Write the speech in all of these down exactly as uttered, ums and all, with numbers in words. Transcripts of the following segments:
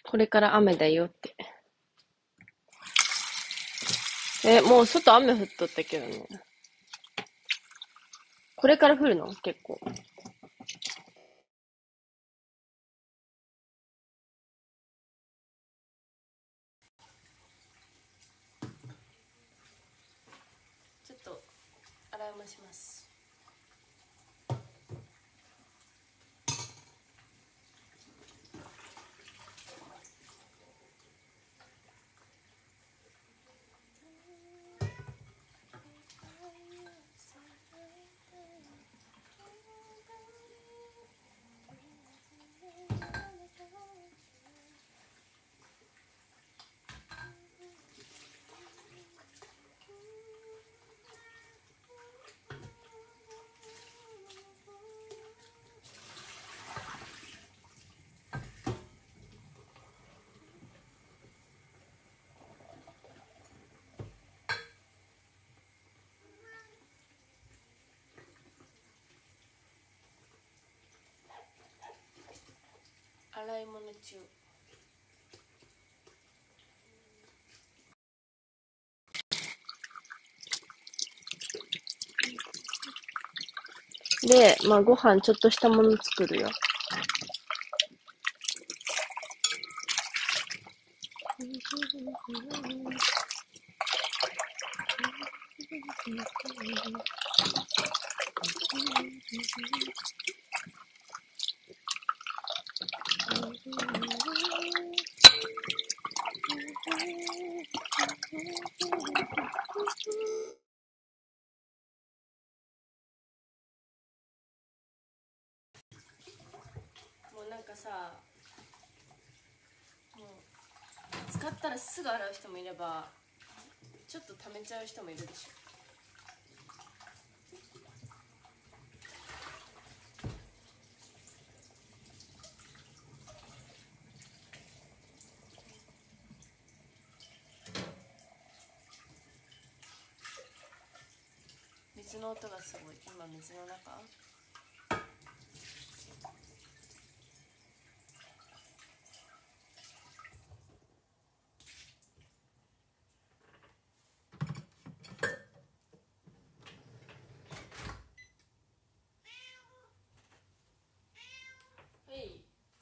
これから雨だよって。え、もう外雨降っとったけどね。これから降るの結構。ちょっと洗い物します。洗い物中。で、まあご飯ちょっとしたもの作るよ。もうなんかさ、もう使ったらすぐ洗う人もいれば、ちょっと溜めちゃう人もいるでしょ。水の音がすごい。今水の中。はい。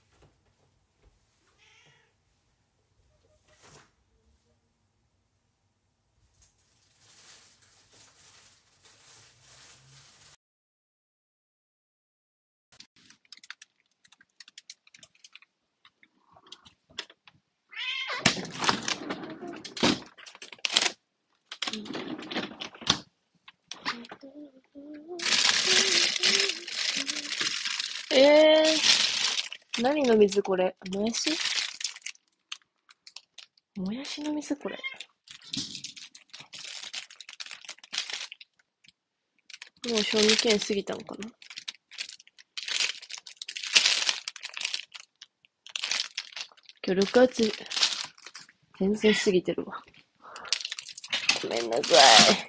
えー、何の水これ？もやし？もやしの水これ。もう賞味期限過ぎたのかな？今日ろくがつ、全然過ぎてるわ。ごめんなさい。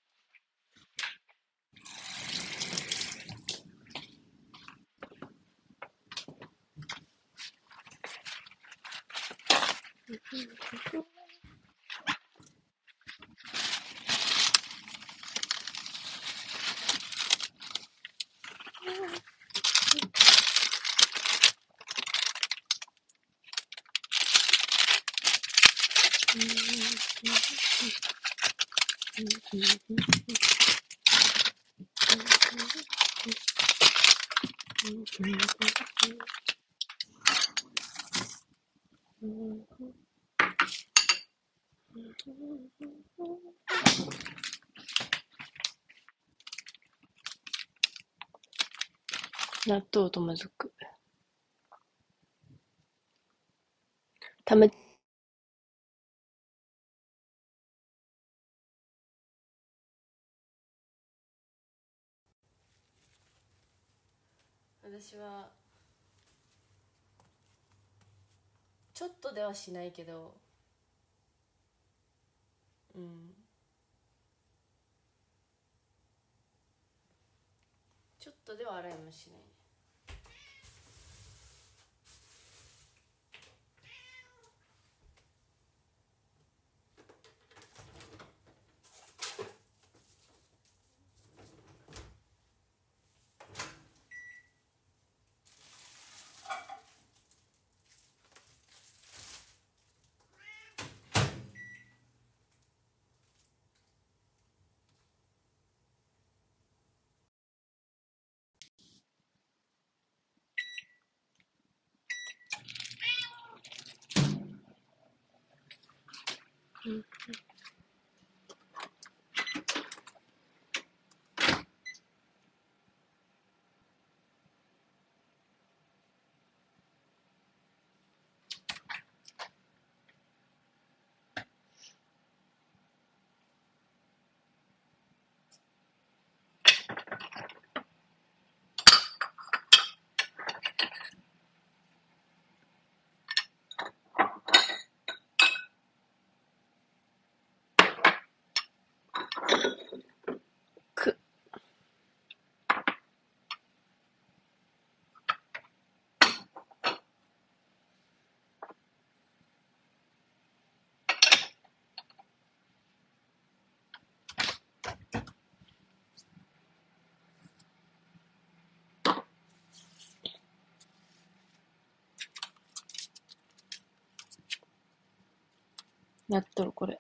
納豆とまずく。ため、私は、ちょっとではしないけど、うん。ちょっとでは洗いもしない。 うん。く。やっとる、これ。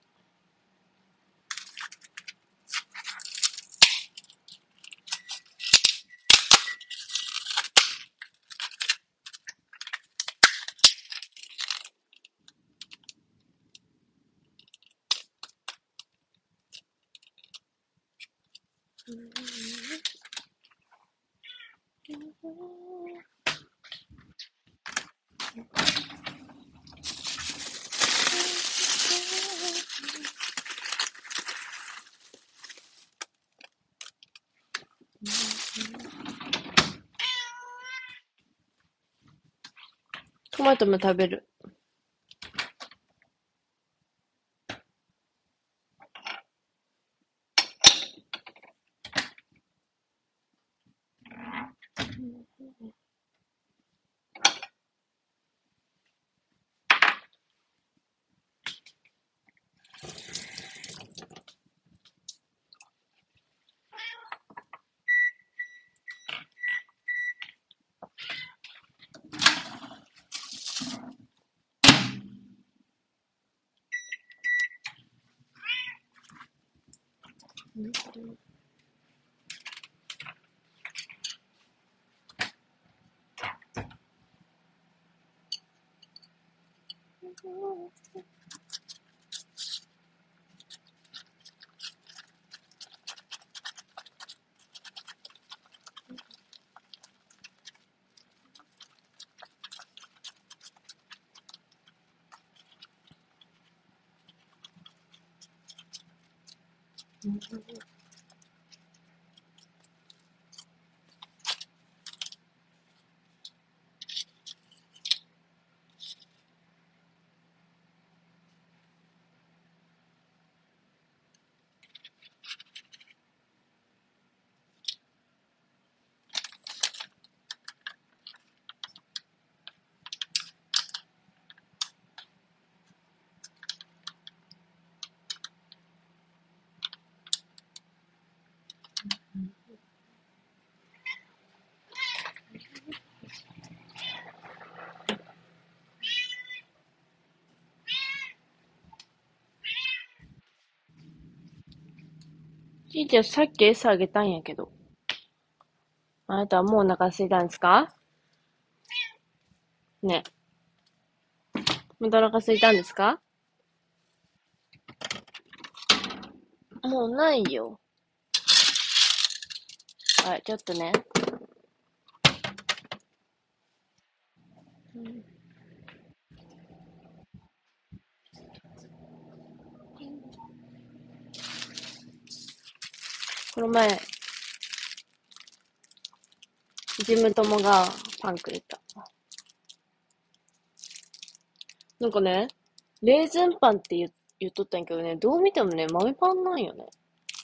トマトも食べる。ちいちゃん、さっき餌あげたんやけど。あなたはもうお腹空いたんですか？ね。またお腹空いたんですか？もうないよ。はい、ちょっとね。うん、この前、ジム友がパンくれた。なんかね、レーズンパンって言言っとったんやけどね、どう見てもね、豆パンなんよね。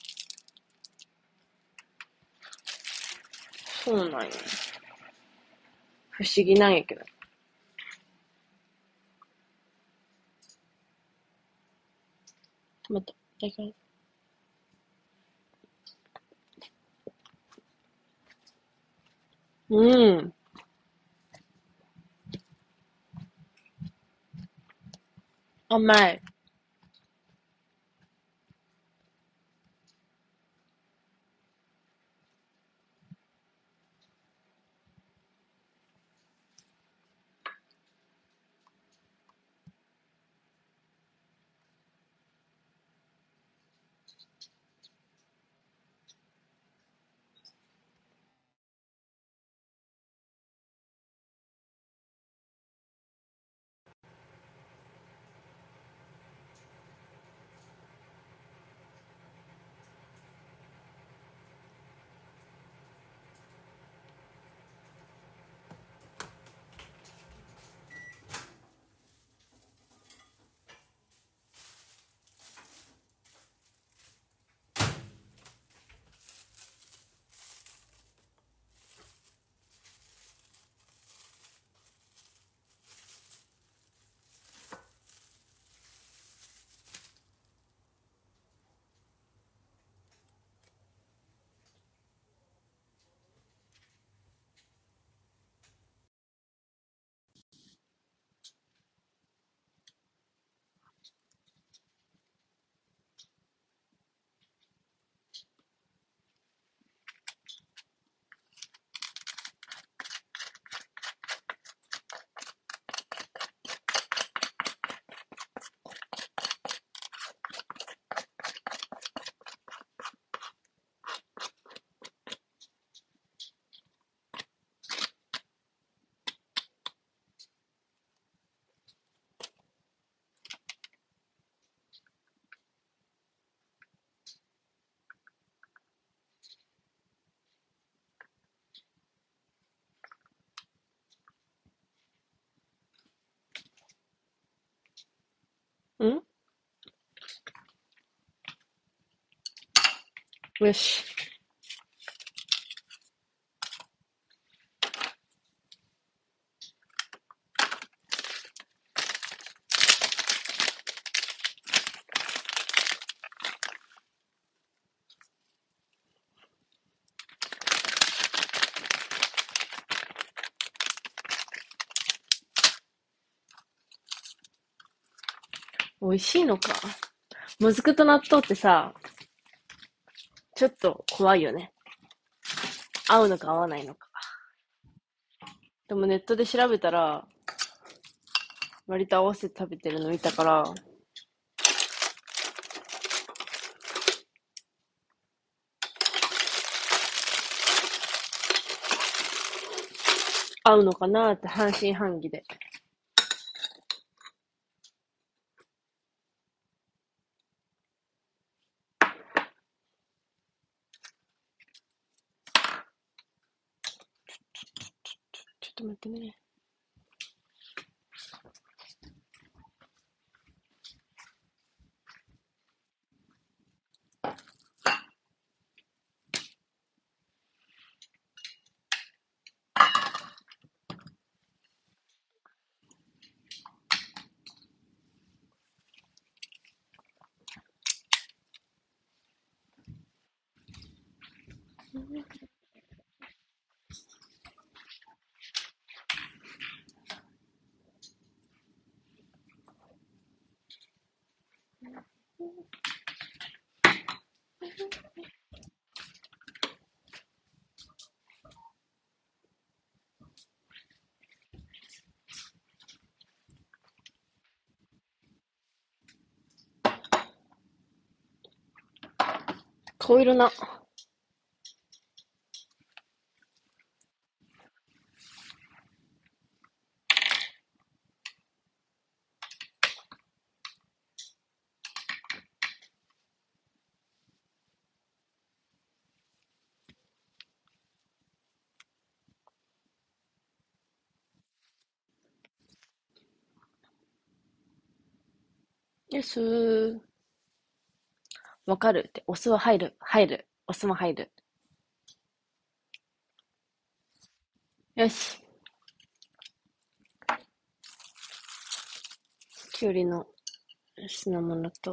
そうなんよ。不思議なんやけど。トマト、いただきます。うん。甘い。 よし。美味しいのか。もずくと納豆ってさ、ちょっと怖いよね。合うのか合わないのか。でもネットで調べたら、割と合わせて食べてるの見たから、合うのかなーって半信半疑で。ちょっと待ってね。顔色な。ですー。わかるって。お酢は入る。入る。お酢も入る。よし。きゅうりの品物と、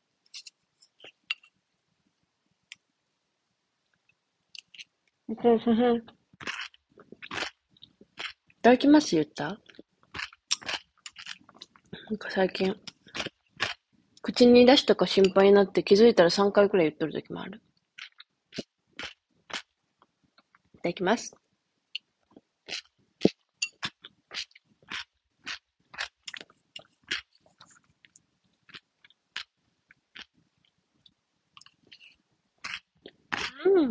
いただきます言った。なんか最近、口に出しとか心配になって気づいたらさんかいくらい言っとる時もある。いただきます。うん。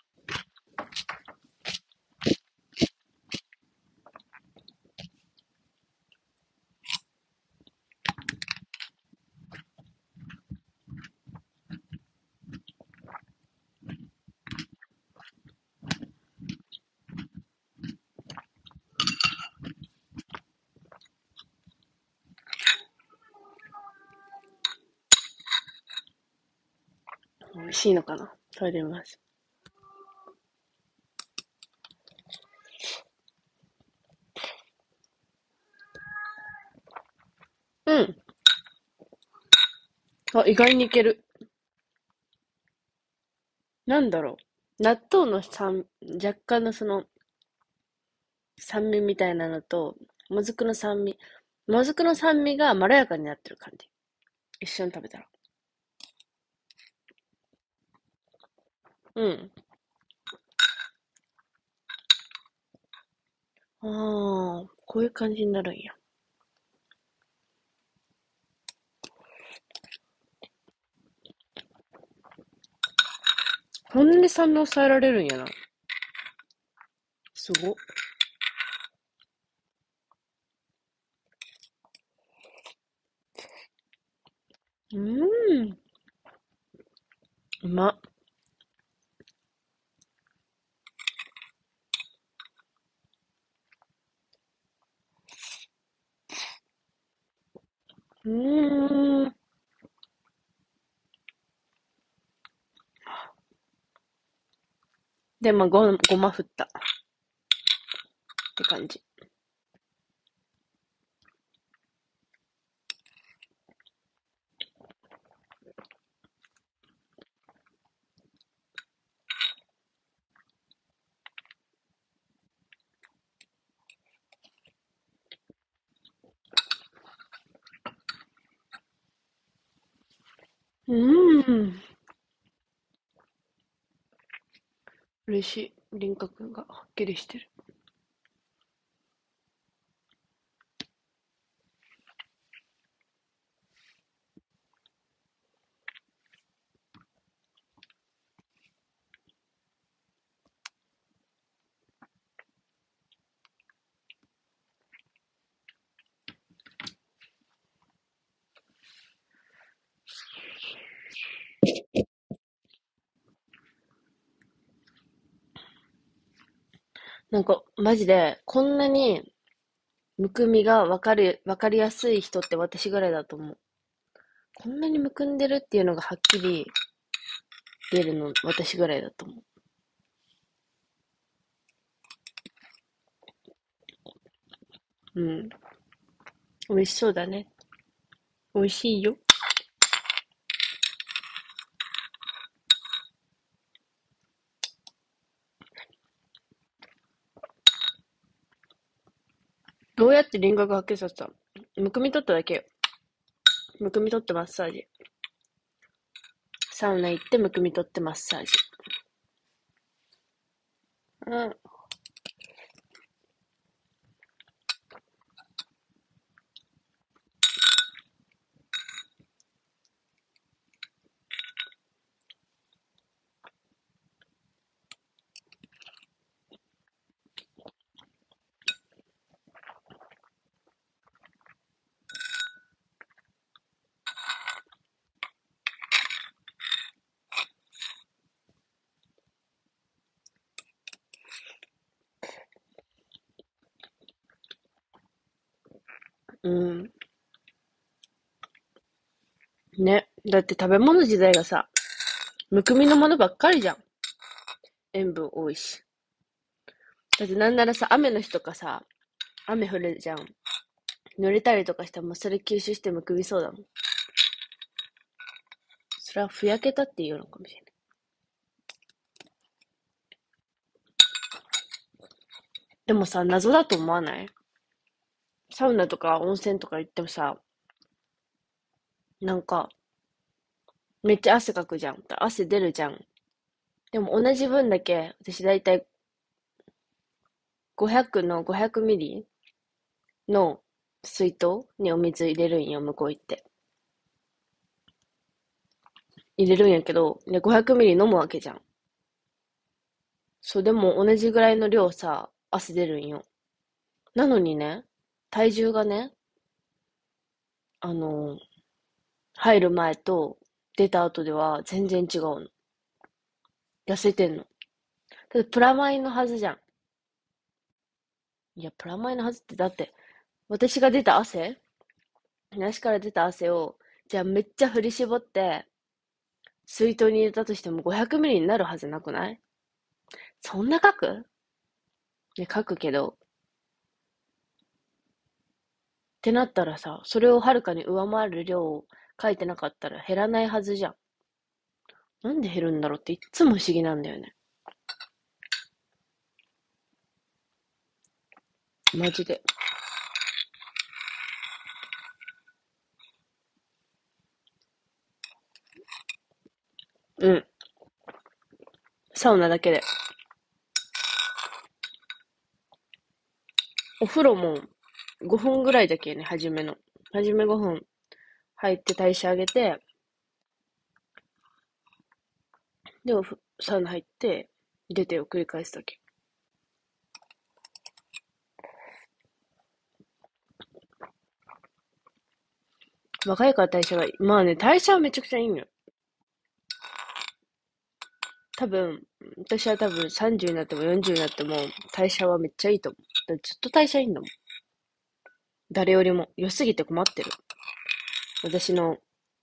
美味しいのかな。食べてみます。うん。あ、意外にいける。なんだろう。納豆の酸、若干のその酸味みたいなのと、もずくの酸味。もずくの酸味がまろやかになってる感じ。一緒に食べたら。うん。ああ、こういう感じになるんや。ほんで酸味抑えられるんやな。すごっ。うーん。うまっ。うーん。 で、まあ、ご、ごま振ったって感じ。うーん。嬉しい。輪郭がはっきりしてる。なんか、マジで、こんなに、むくみがわかる、わかりやすい人って私ぐらいだと思う。こんなにむくんでるっていうのがはっきり出るの、私ぐらいだと思う。うん。美味しそうだね。美味しいよ。どうやって輪郭発見させたの？むくみ取っただけよ。むくみ取ってマッサージ。サウナ行ってむくみ取ってマッサージ。うん。うん。ね。だって食べ物自体がさ、むくみのものばっかりじゃん。塩分多いし。だってなんならさ、雨の日とかさ、雨降るじゃん。濡れたりとかしたらもうそれ吸収してむくみそうだもん。それはふやけたっていうのかもしれない。でもさ、謎だと思わない？サウナとか温泉とか行ってもさ、なんか、めっちゃ汗かくじゃん。汗出るじゃん。でも同じ分だけ、私だいたいごひゃくのごひゃくミリの水筒にお水入れるんよ、向こう行って。入れるんやけど、で、ごひゃくミリ飲むわけじゃん。そう、でも同じぐらいの量さ、汗出るんよ。なのにね、体重がね、あの、入る前と出た後では全然違うの。痩せてんの。だってプラマイのはずじゃん。いや、プラマイのはずって、だって、私が出た汗足から出た汗を、じゃあめっちゃ振り絞って、水筒に入れたとしてもごひゃくミリになるはずなくない？そんな書く？ね、書くけど、ってなったらさ、それをはるかに上回る量を書いてなかったら減らないはずじゃん。なんで減るんだろうっていっつも不思議なんだよね。マジで。うん。サウナだけで。お風呂もごふんぐらいだけね、初めの。初めごふん入って代謝上げて、で、おふサウナ入って、出てを繰り返すだけ。若いから代謝がいい。まあね、代謝はめちゃくちゃいいのよ。多分、私は多分さんじゅうになってもよんじゅうになっても代謝はめっちゃいいと思う。だってずっと代謝いいんだもん。誰よりも。良すぎて困ってる。私の、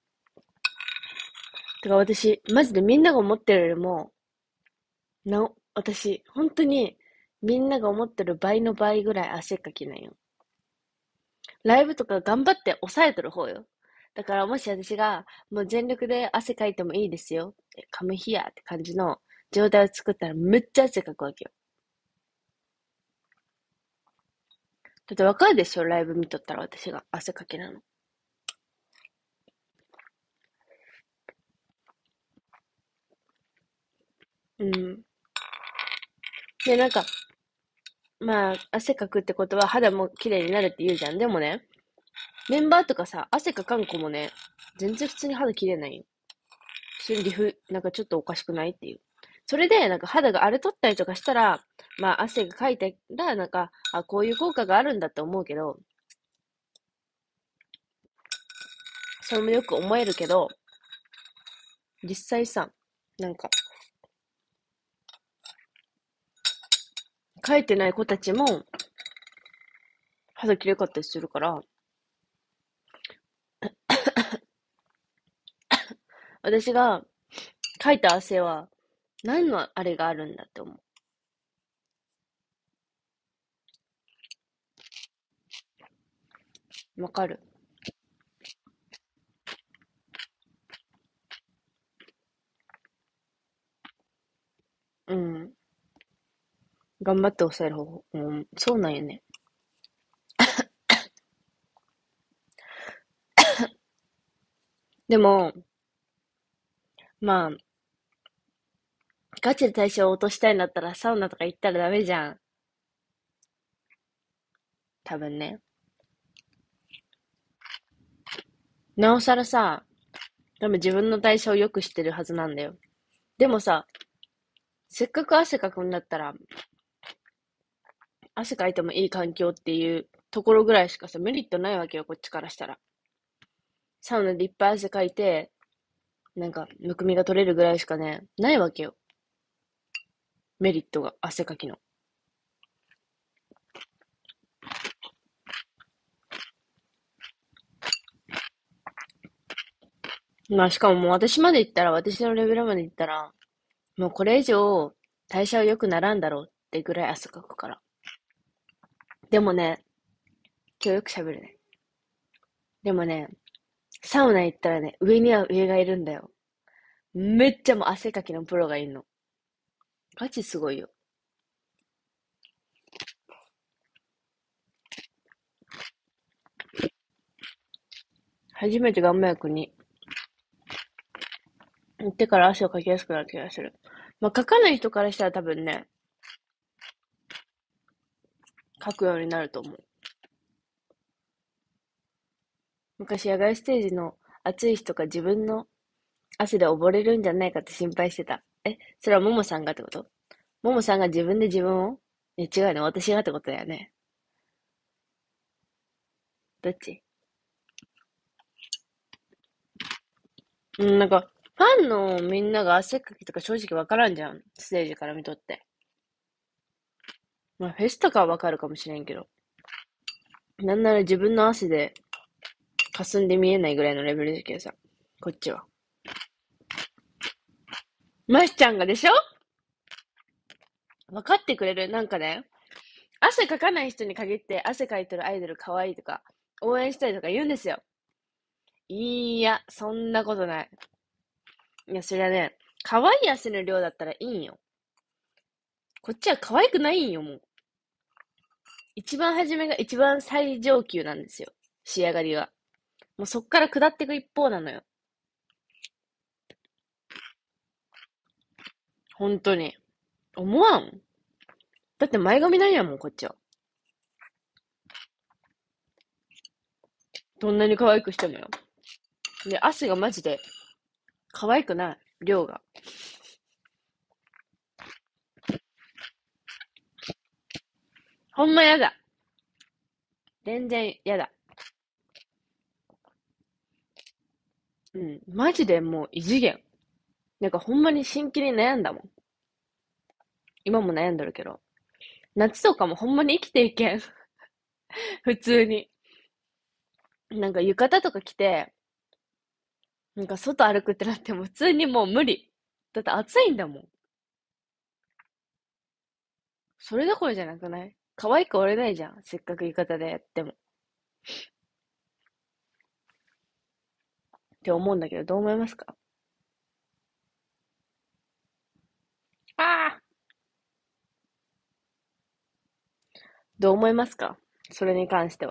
てか私、マジでみんなが思ってるよりも、なお、 私、本当に、みんなが思ってる倍の倍ぐらい汗っかきなんよ。ライブとか頑張って抑えとる方よ。だからもし私が、もう全力で汗かいてもいいですよ。カムヒアって感じの状態を作ったらめっちゃ汗かくわけよ。だってわかるでしょ、ライブ見とったら私が汗かきなの。うん。で、なんか、まあ、汗かくってことは肌も綺麗になるって言うじゃん。でもね、メンバーとかさ、汗かかん子もね、全然普通に肌綺麗ないよ。普通にリフ、なんかちょっとおかしくないっていう。それで、なんか肌が荒れとったりとかしたら、まあ汗がかいたら、なんか、あ、こういう効果があるんだって思うけど、それもよく思えるけど、実際さ、なんか、かいてない子たちも肌綺麗かったりするから、私がかいた汗は何のあれがあるんだって思う。わかる。うん。頑張って抑える方法。うん。そうなんよね。でも、まあ、ガチで代謝を落としたいんだったらサウナとか行ったらダメじゃん。多分ね。なおさらさ、多分自分の代謝を良くしてるはずなんだよ。でもさ、せっかく汗かくんだったら、汗かいてもいい環境っていうところぐらいしかさ、メリットないわけよ、こっちからしたら。サウナでいっぱい汗かいて、なんか、むくみが取れるぐらいしかね、ないわけよ。メリットが、汗かきの。まあ、しかももう私まで行ったら、私のレベルまで行ったら、もうこれ以上、代謝は良くならんだろうってぐらい汗かくから。でもね、今日よく喋るね。でもね、サウナ行ったらね、上には上がいるんだよ。めっちゃもう汗かきのプロがいるの。ガチすごいよ。初めてガンマ薬に行ってから汗をかきやすくなる気がする。まあ、かかない人からしたら多分ね、かくようになると思う。昔野外ステージの暑い日とか自分の汗で溺れるんじゃないかって心配してた。え、それはももさんがってこと？ももさんが自分で自分を？え、違うね。私がってことだよね。どっち？うん、なんか、ファンのみんなが汗っかきとか正直わからんじゃん。ステージから見とって。まあ、フェスとかはわかるかもしれんけど。なんなら自分の汗で霞んで見えないぐらいのレベルだけどさ。こっちは。ましちゃんがでしょ？分かってくれる？なんかね、汗かかない人に限って汗かいてるアイドル可愛いとか、応援したりとか言うんですよ。いや、そんなことない。いや、それはね、可愛い汗の量だったらいいんよ。こっちは可愛くないんよ、もう。一番初めが一番最上級なんですよ。仕上がりは。もうそっから下っていく一方なのよ。本当に。思わん？だって前髪ないやもん、こっちは。どんなに可愛くしてもよ。で、汗がマジで可愛くない。量が。ほんまやだ。全然やだ。うん。マジでもう異次元。なんかほんまに真剣に悩んだもん。今も悩んでるけど。夏とかもほんまに生きていけん。普通に。なんか浴衣とか着て、なんか外歩くってなっても普通にもう無理。だって暑いんだもん。 それどころじゃなくない？可愛く折れないじゃん。せっかく浴衣でやっても。って思うんだけど、どう思いますか？ああどう思いますか？それに関しては。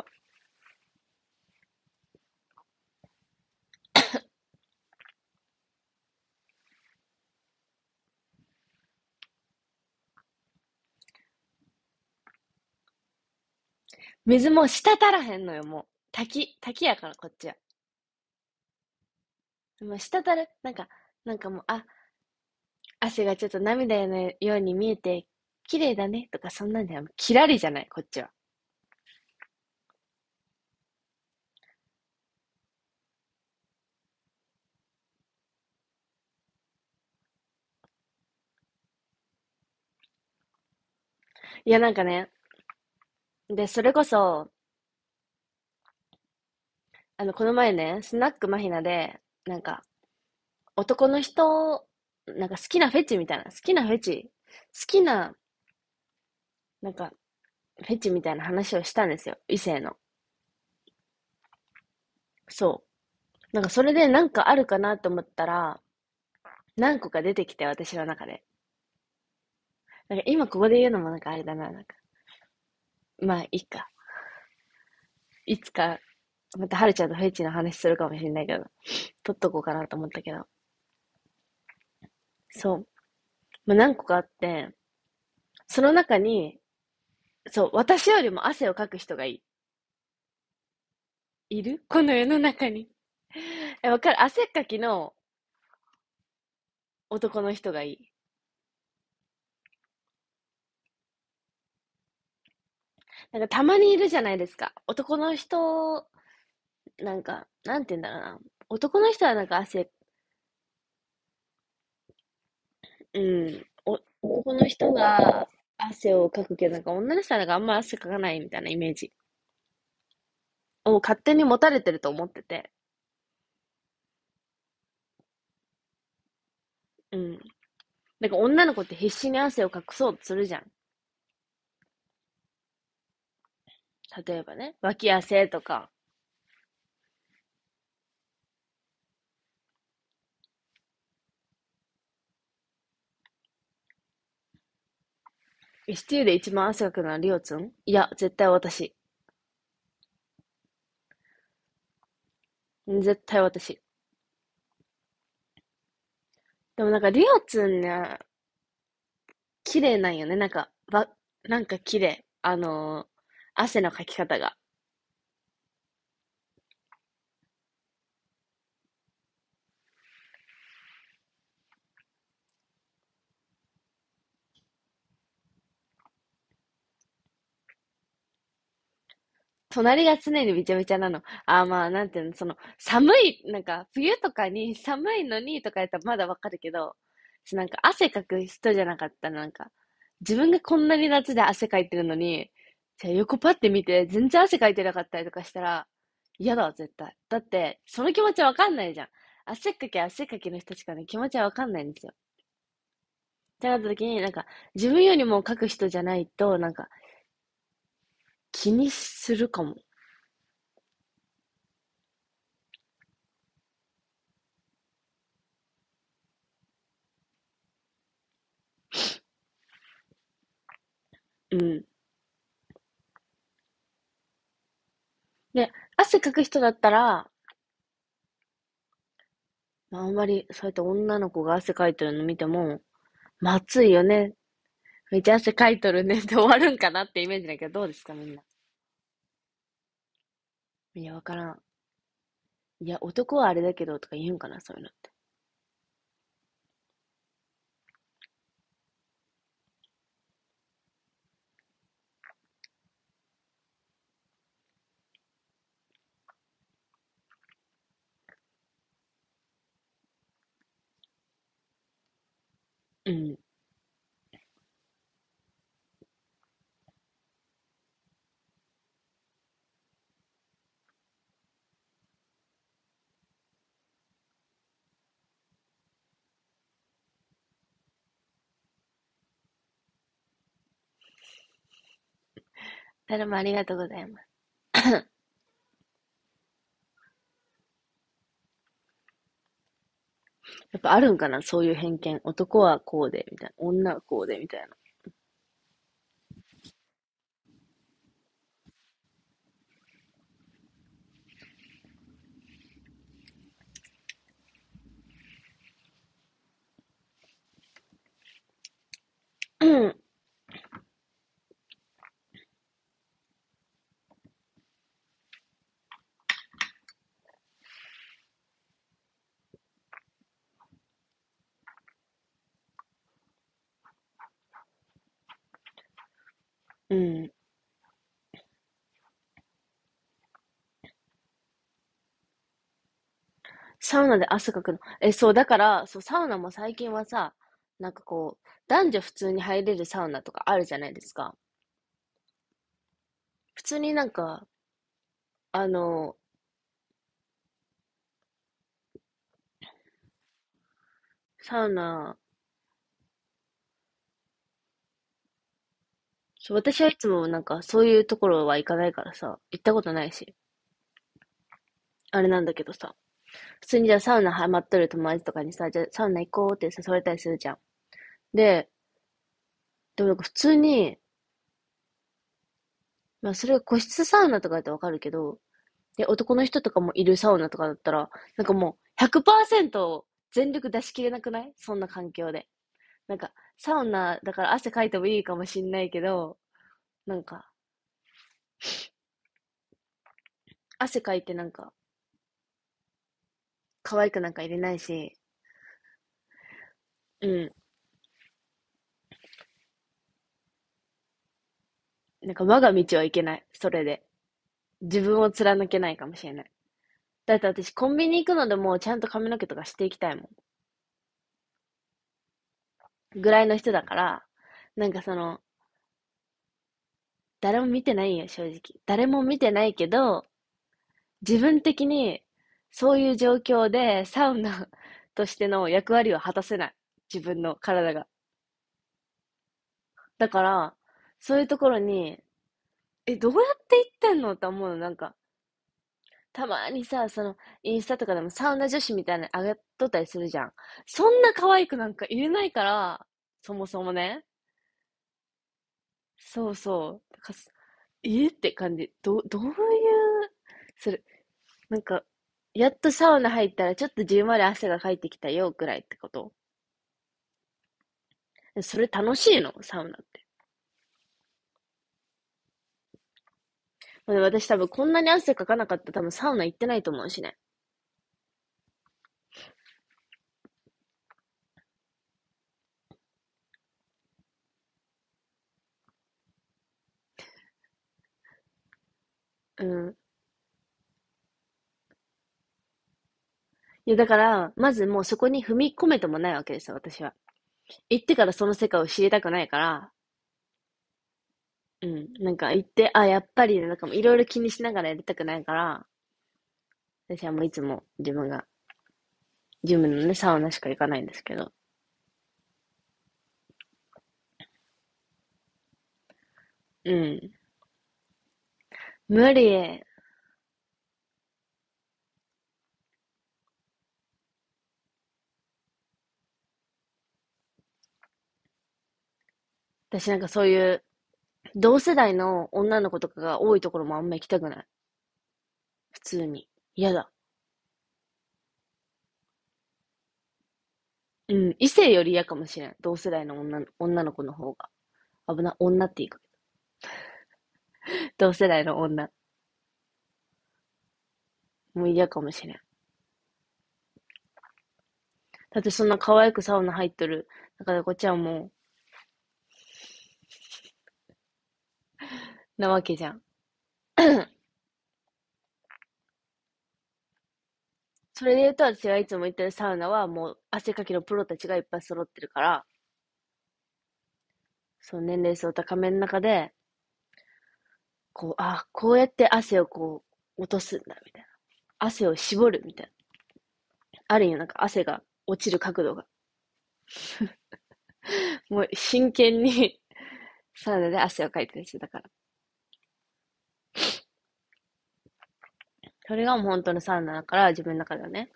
水も滴らへんのよ、もう。滝、滝やから、こっちは。もう滴る、なんか、なんかもう、あ、汗がちょっと涙のように見えて、綺麗だね、とか、そんなんじゃ、キラリじゃない、こっちは。いや、なんかね、で、それこそ、あの、この前ね、スナックマヒナで、なんか、男の人、なんか好きなフェチみたいな、好きなフェチ、好きな、なんか、フェチみたいな話をしたんですよ、異性の。そう。なんかそれでなんかあるかなと思ったら、何個か出てきて、私の中で。なんか今ここで言うのもなんかあれだな、なんか。まあ、いいか。いつか、またはるちゃんとフェチの話するかもしれないけど、取っとこうかなと思ったけど。そう。まあ、何個かあって、その中に、そう、私よりも汗をかく人がいいるこの世の中に。え、わかる？汗っかきの男の人がいい。なんかたまにいるじゃないですか。男の人、なんか、なんて言うんだろうな。男の人はなんか汗、うん、お、男の人が汗をかくけど、なんか女の人はなんかあんま汗かかないみたいなイメージを勝手に持たれてると思ってて。うん。なんか女の子って必死に汗をかくそうとするじゃん。例えばね、脇汗とか。シティで一番汗かくのはリオツン？いや、絶対私。絶対私。でもなんかリオツンね、綺麗なんよね。なんか、わ、なんか綺麗。あのー汗のかき方が。隣が常にびちゃびちゃなの。あーまあ、なんていうの、その、寒い、なんか、冬とかに寒いのにとかやったらまだわかるけど、そうなんか汗かく人じゃなかったらなんか、自分がこんなに夏で汗かいてるのに、じゃあ横パッて見て全然汗かいてなかったりとかしたら、嫌だわ、絶対。だって、その気持ちわかんないじゃん。汗っかき汗っかきの人しかね、気持ちはわかんないんですよ。ってなった時に、なんか、自分よりも書く人じゃないと、なんか、気にするかも。うん。で、汗かく人だったら、まあ、あんまり、そうやって女の子が汗かいてるの見ても、まあ、暑いよね。めっちゃ汗かいとるねって終わるんかなってイメージだけど、どうですか、みんな。いや、わからん。いや、男はあれだけど、とか言うんかな、そういうのって。うん。 誰もありがとうございます。やっぱあるんかなそういう偏見。男はこうで、みたいな。女はこうで、みたいな。うん。うん。サウナで汗かくの。え、そう、だから、そう、サウナも最近はさ、なんかこう、男女普通に入れるサウナとかあるじゃないですか。普通になんか、あの、サウナ、そう、私はいつもなんかそういうところは行かないからさ、行ったことないし、あれなんだけどさ、普通にじゃあサウナハマっとる友達とかにさ、じゃあサウナ行こうって誘われたりするじゃん。で、でもなんか普通に、まあそれが個室サウナとかだってわかるけど、で、男の人とかもいるサウナとかだったら、なんかもうひゃくパーセント全力出し切れなくないそんな環境で。なんか、サウナだから汗かいてもいいかもしんないけど、なんか、汗かいてなんか、可愛くなんか入れないし、うん。なんか我が道はいけない。それで。自分を貫けないかもしれない。だって私コンビニ行くのでもちゃんと髪の毛とかしていきたいもん。ぐらいの人だから、なんかその、誰も見てないよ、正直。誰も見てないけど、自分的にそういう状況でサウナとしての役割を果たせない。自分の体が。だから、そういうところに、え、どうやって行ってんのって思うの、なんか。たまにさ、その、インスタとかでもサウナ女子みたいなの上げとったりするじゃん。そんな可愛くなんか入れないから、そもそもね。そうそう。かすえって感じ。ど、どういう、それ、なんか、やっとサウナ入ったらちょっとじゅうまで汗がかいてきたよ、くらいってこと？それ楽しいのサウナって。まあ私多分こんなに汗かかなかったら多分サウナ行ってないと思うしね。うん。いやだから、まずもうそこに踏み込めてもないわけですよ、私は。行ってからその世界を知りたくないから、うん。なんか行って、あ、やっぱりね、なんかもういろいろ気にしながらやりたくないから、私はもういつも自分が、ジムのね、サウナしか行かないんですけど。うん。無理。私なんかそういう、同世代の女の子とかが多いところもあんま行きたくない。普通に。嫌だ。うん。異性より嫌かもしれん。同世代の女の、女の子の方が。危な、女って言いかけた。同世代の女。もう嫌かもしれん。だってそんな可愛くサウナ入っとる。だからこっちはもう、なわけじゃん。それで言うと私がいつも行ってるサウナはもう汗かきのプロたちがいっぱい揃ってるから、その年齢層高めの中で、こう、あ、こうやって汗をこう、落とすんだ、みたいな。汗を絞る、みたいな。あるんよ、なんか汗が落ちる角度が。もう真剣にサウナで汗をかいてる人だから。 それがもう本当のサウナだから、自分の中ではね。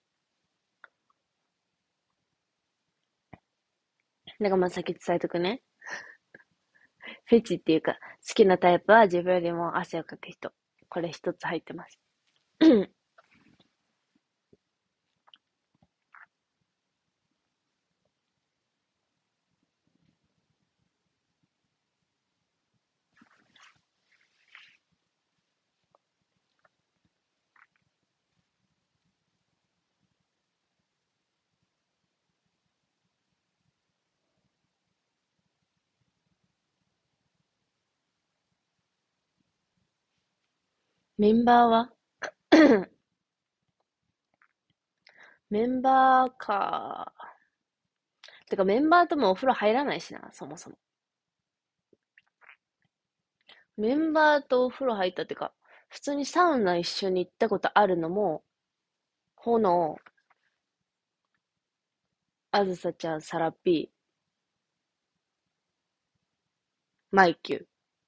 だからまあ先伝えとくね。フェチっていうか、好きなタイプは自分よりも汗をかく人。これ一つ入ってます。メンバーはメンバーか。てかメンバーともお風呂入らないしな、そもそも。メンバーとお風呂入ったってか、普通にサウナ一緒に行ったことあるのも、炎、あずさちゃん、サラピー、マイキュー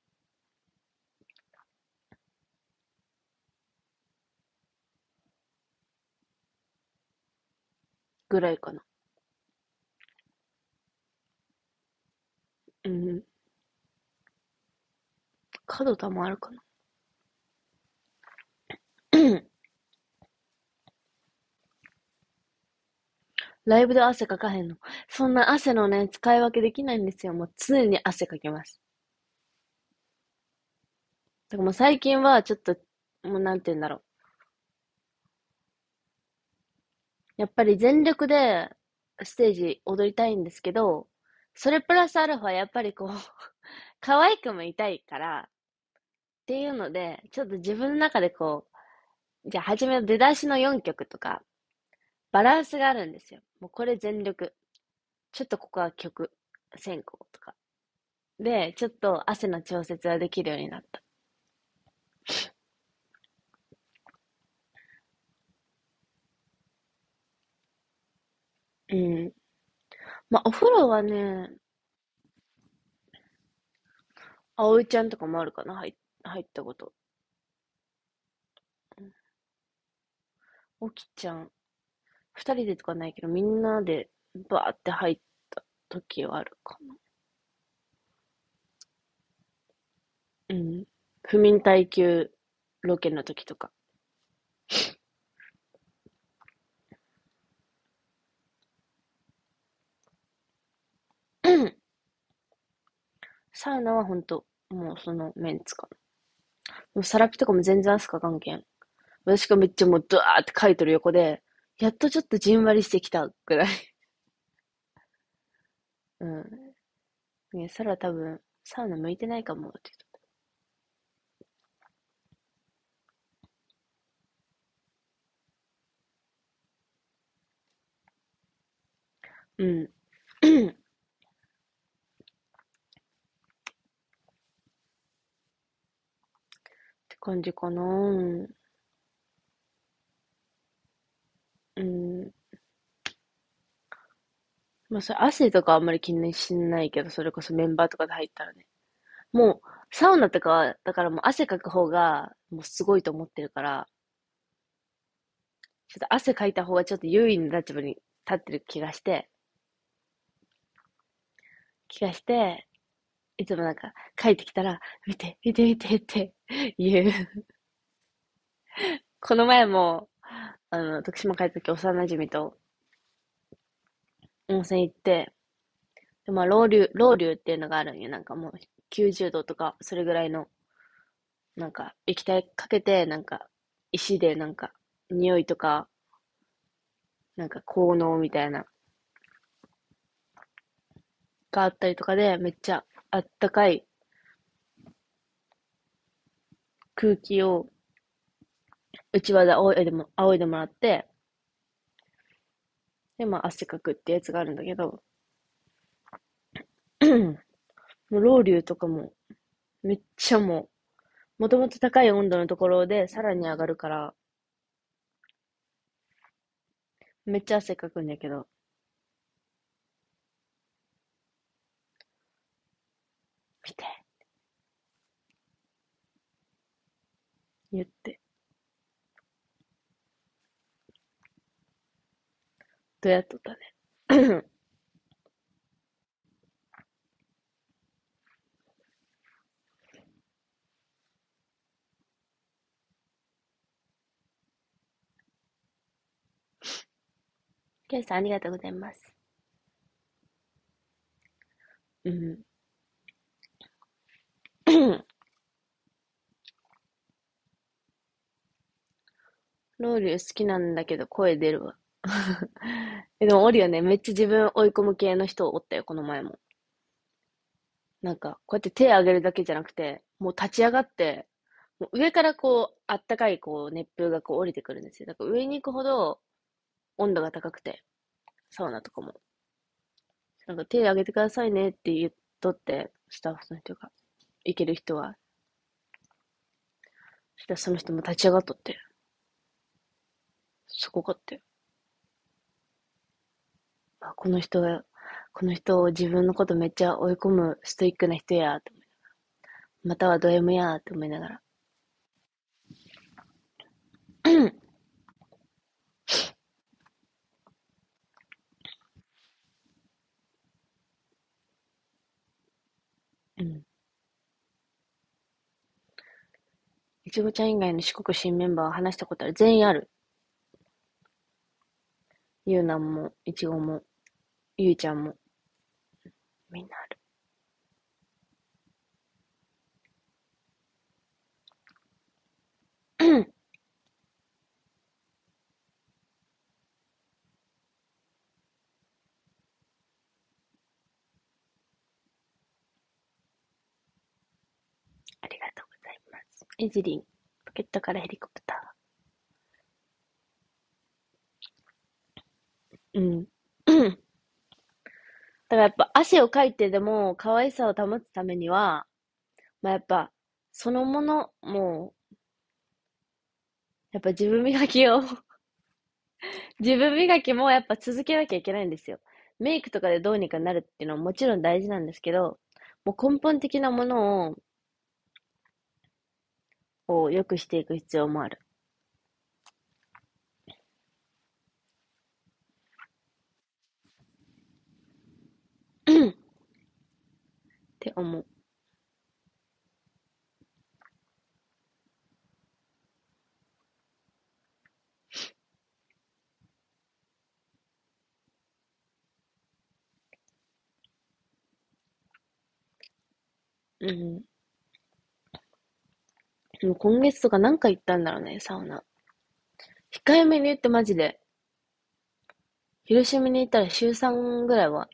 ぐらいかな。うん。角田もあるかな。ライブで汗かかへんの。そんな汗のね、使い分けできないんですよ。もう常に汗かけます。だからもう最近はちょっと、もうなんて言うんだろう。やっぱり全力でステージ踊りたいんですけど、それプラスアルファやっぱりこう可愛くもいたいからっていうので、ちょっと自分の中でこう、じゃあ初めの出だしのよんきょくとか、バランスがあるんですよ。もうこれ全力。ちょっとここは曲先行とか。で、ちょっと汗の調節ができるようになった。うん。まあ、お風呂はね、葵ちゃんとかもあるかな、入入ったこと。おきちゃん、二人でとかないけど、みんなでバーって入った時はあるかな。うん。不眠耐久ロケの時とか。サウナはほんと、もうそのメンツかな。もうサラピとかも全然汗かかんけん。私がめっちゃもうドワーって書いとる横で、やっとちょっとじんわりしてきたぐらい。うん。ね、サラ多分、サウナ向いてないかもって言ってた。うん。って感じかな。うん。うん。まあ、それ汗とかあんまり気にしないけど、それこそメンバーとかで入ったらね。もう、サウナとかは、だからもう汗かく方が、もうすごいと思ってるから、ちょっと汗かいた方がちょっと優位な立場に立ってる気がして、気がして、いつもなんか、帰ってきたら、見て、見て、見てって言う。この前も、あの、徳島帰った時幼馴染と温泉行って、で、まあ、ロウリュ、ロウリュっていうのがあるんよ。なんかもう、きゅうじゅうどとか、それぐらいの、なんか、液体かけて、なんか、石でなんか、匂いとか、なんか、効能みたいな、があったりとかで、めっちゃあったかい空気を、うちわで仰いでも、仰いでもらって、で、まあ、汗かくってやつがあるんだけど、もう、ロウリュとかも、めっちゃもう、もともと高い温度のところでさらに上がるから、めっちゃ汗かくんだけど、見て、言って。 どうやっとったね。ケンさんありがとうございます。うん。ロウリュ好きなんだけど声出るわ。え、でもおるよね。めっちゃ自分追い込む系の人おったよ、この前も。なんか、こうやって手上げるだけじゃなくて、もう立ち上がって、もう上からこう、あったかいこう、熱風がこう降りてくるんですよ。だから上に行くほど温度が高くて、サウナとかも。なんか手上げてくださいねって言っとって、スタッフの人が。行ける人は。そしたらその人も立ち上がっとって、すごかったよ。あ、この人は、この人を自分のことめっちゃ追い込むストイックな人や、と思いまたはド M や、と思いながら。うん。いちごちゃん以外の四国新メンバーは話したことある。全員ある。ゆうなんも、いちごも、ゆいちゃんも、みんなある。ありがとうございます。エジリン、ポケットからヘリコプター。うん。だからやっぱ汗をかいてでも可愛さを保つためには、まあやっぱ、そのもの、もう、やっぱ自分磨きを自分磨きもやっぱ続けなきゃいけないんですよ。メイクとかでどうにかなるっていうのはもちろん大事なんですけど、もう根本的なものを、を良くしていく必要もある。って思う。うん。でも今月とか何回行ったんだろうね、サウナ。控えめに言ってマジで。広島に行ったら週さんぐらいは。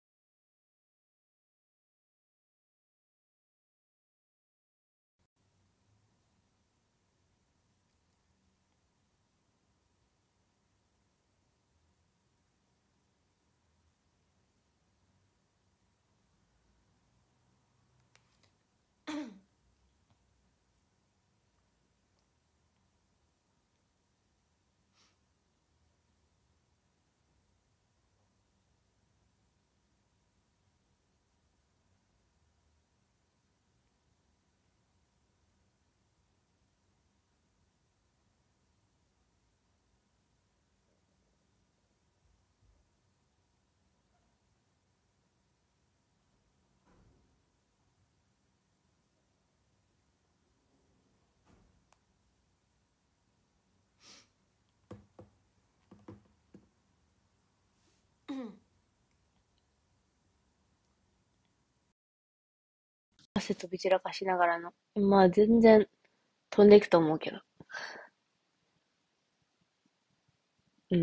汗飛び散らかしながらの。まあ全然飛んでいくと思うけど。うん。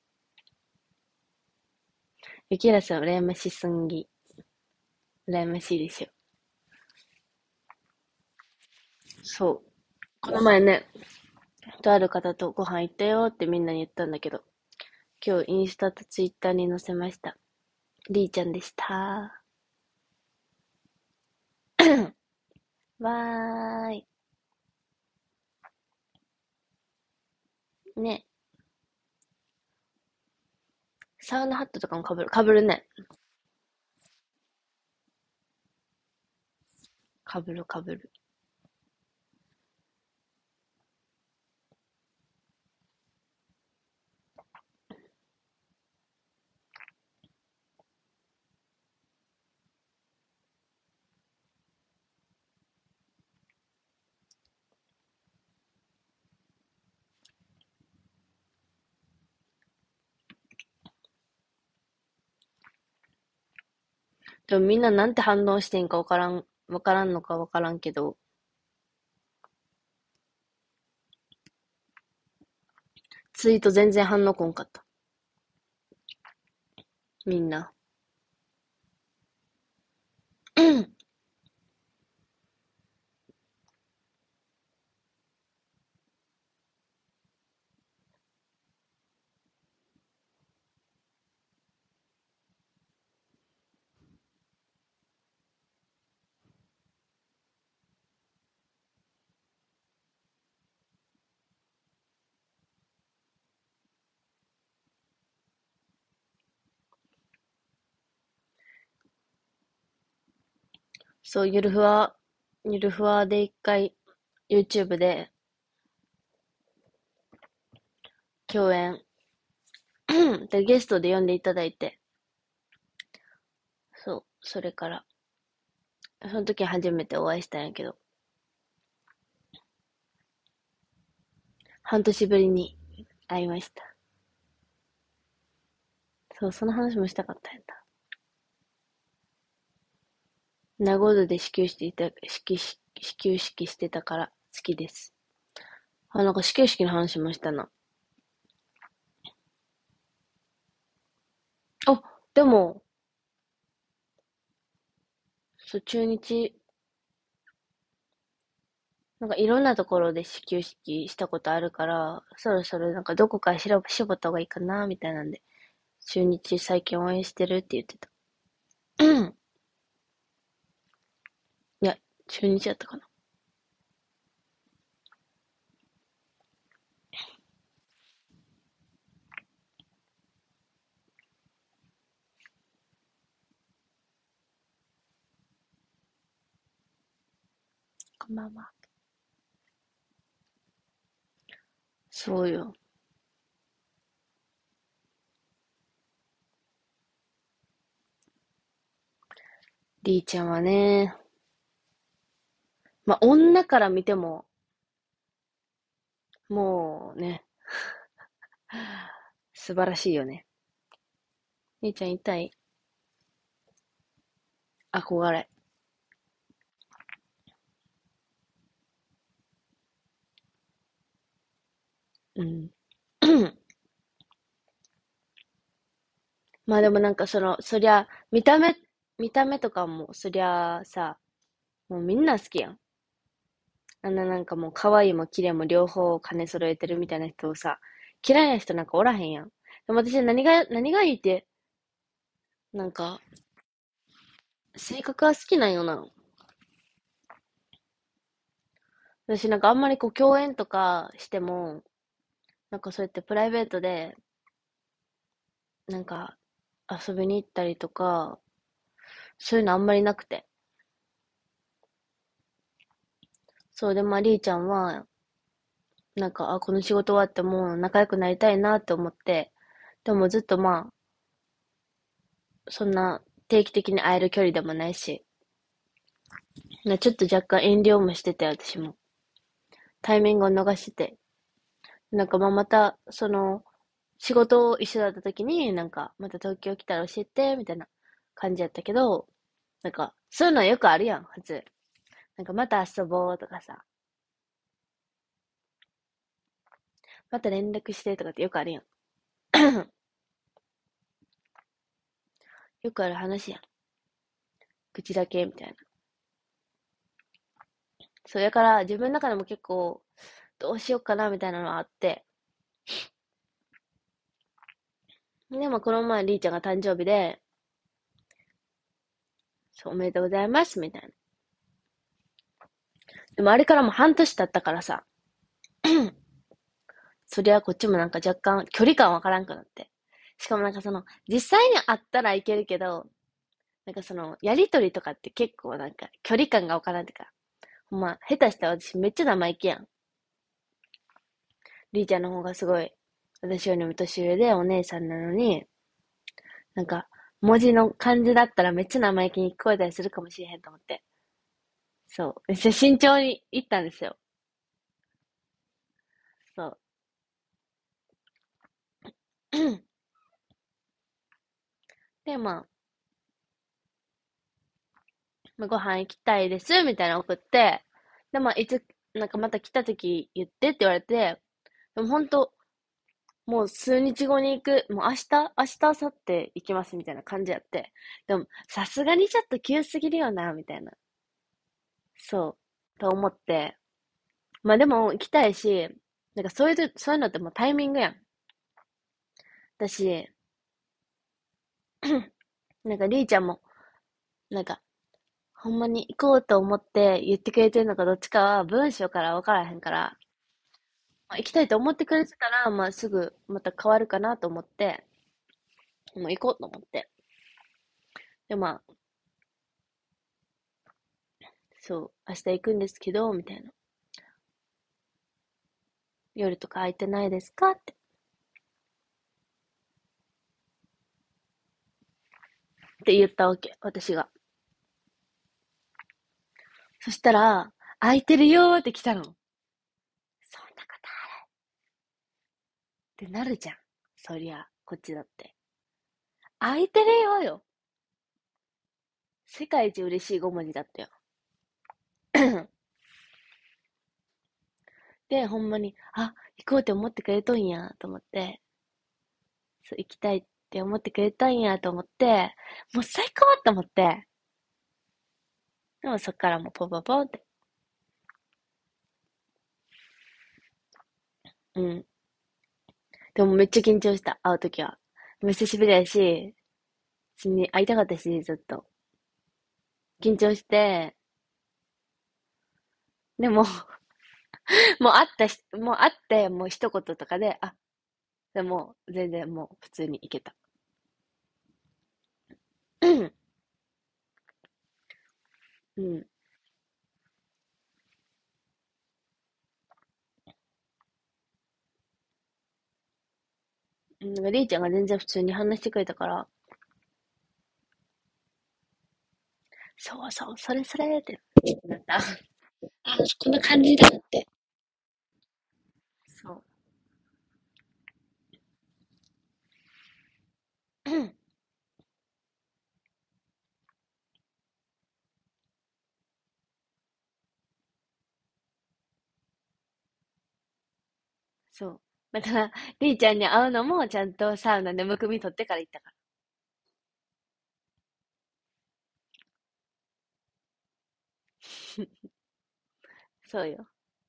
雪らさん羨ましすんぎ。羨ましいでしょ。そう。この前ね、とある方とご飯行ったよってみんなに言ったんだけど、今日インスタとツイッターに載せました。りーちゃんでした。わーい。ね。サウナハットとかもかぶる。かぶるね。かぶるかぶる。 でもみんななんて反応してんかわからん、わからんのかわからんけど、ツイート全然反応こんかった。みんな。そう、ゆるふわ、ゆるふわで一回 YouTube で共演でゲストで呼んでいただいて、そう、それから、その時初めてお会いしたんやけど、半年ぶりに会いました。そう、その話もしたかったんやった。名護で始球式いた、始球式、始球式してたから好きです。あ、なんか始球式の話もしたな。あ、でも、そう、中日、なんかいろんなところで始球式したことあるから、そろそろなんかどこかしら絞った方がいいかな、みたいなんで、中日最近応援してるって言ってた。いや、中日やったかな。こんばんは。そうよ。りーちゃんはね、まあ、女から見ても、もうね、素晴らしいよね。りーちゃん痛い憧れ。うん。まあでもなんかその、そりゃ、見た目、見た目とかも、そりゃさ、もうみんな好きやん。あんななんかもう可愛いも綺麗も両方兼ね揃えてるみたいな人をさ、嫌いな人なんかおらへんやん。でも私は何が、何がいいって、なんか、性格は好きなんよな。私なんかあんまりこう共演とかしても、なんかそうやってプライベートで、なんか遊びに行ったりとか、そういうのあんまりなくて。そうで、まありーちゃんは、なんか、あ、この仕事終わってもう仲良くなりたいなって思って、でもずっとまあ、そんな定期的に会える距離でもないし、なちょっと若干遠慮もしてて、私も。タイミングを逃してて。なんかまあまた、その、仕事一緒だった時に、なんか、また東京来たら教えて、みたいな感じやったけど、なんか、そういうのはよくあるやん、普通。なんかまた遊ぼうとかさ、また連絡してとかってよくあるやん。よくある話やん。口だけ、みたいな。そう、だから自分の中でも結構、どうしようかな、みたいなのがあって。でもこの前、りーちゃんが誕生日で、そう、おめでとうございます、みたいな。でもあれからも半年経ったからさ、そりゃこっちもなんか若干距離感わからんくなって。しかもなんかその、実際に会ったらいけるけど、なんかその、やりとりとかって結構なんか距離感がわからんってか、ほんま、下手したら私めっちゃ生意気やん。りーちゃんの方がすごい、私よりも年上でお姉さんなのに、なんか、文字の感じだったらめっちゃ生意気に聞こえたりするかもしれへんと思って。そう。めっちゃ慎重に行ったんですよ。そう。で、まあ、 まあご飯行きたいです、みたいなの送って、で、まあ、いつ、なんかまた来た時言ってって言われて、でも本当もう数日後に行く、もう明日、明日、明後日行きますみたいな感じやって。でも、さすがにちょっと急すぎるよな、みたいな。そう。と思って。まあでも行きたいし、なんかそういうと、そういうのってもうタイミングやん。だし、なんかりーちゃんも、なんか、ほんまに行こうと思って言ってくれてるのかどっちかは文章から分からへんから、まあ、行きたいと思ってくれてたら、まあすぐまた変わるかなと思って、もう行こうと思って。で、まあ、そう、明日行くんですけど、みたいな。夜とか空いてないですかって、って言ったわけ、私が。そしたら、空いてるよーって来たの。そんなことってなるじゃん。そりゃ、こっちだって。空いてるよよ。世界一嬉しいご文字だったよ。で、ほんまに、あ、行こうって思ってくれとんや、と思って、そう、行きたいって思ってくれたんや、と思って、もう最高と思って、でもそっからもうポンポンポンって、うん。でもめっちゃ緊張した、会うときは。めっちゃしびれやし、普通に会いたかったし、ずっと。緊張して、でも、もう会ったし、もう会って、もう一言とかで、あ、でも、全然もう普通に行けた。うん。うん。なんか、りーちゃんが全然普通に話してくれたから、そうそう、それそれってなった。あ、こんな感じだって。そう。うん。そう。だから、りーちゃんに会うのもちゃんとサウナでむくみ取ってから行ったから。そうよ。